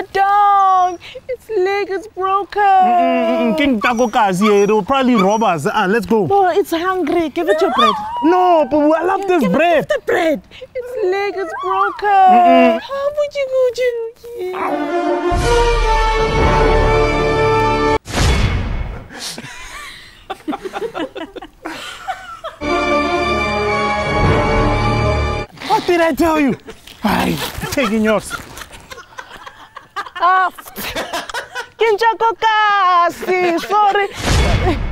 the dog. Its leg is broken. King Taco Kazi, it will probably rob us. Let's go. Oh, it's hungry. Give it your bread. No, but I love this bread. Give the bread. Its leg is broken. How would you go to? What did I tell you? I'm taking yours. Kinchako kasi, sorry.